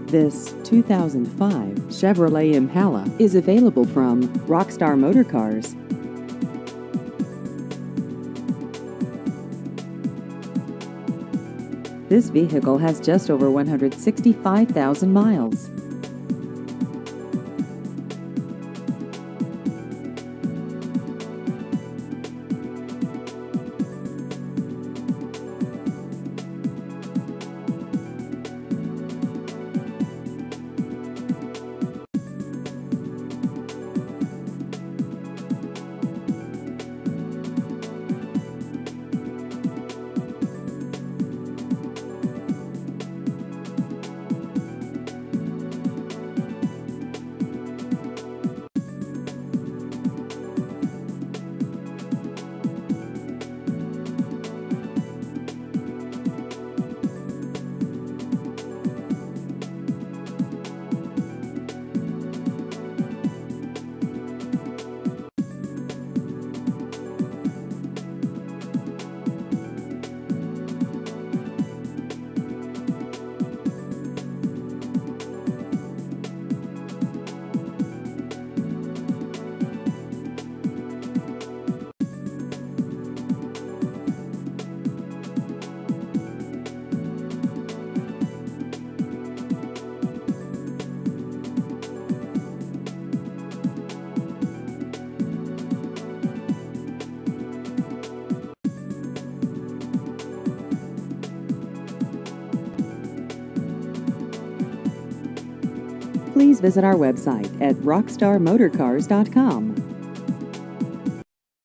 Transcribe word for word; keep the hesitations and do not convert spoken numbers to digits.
This two thousand five Chevrolet Impala is available from Rockstar Motor Cars. This vehicle has just over one hundred sixty-five thousand miles. Please visit our website at rockstar motor cars dot com.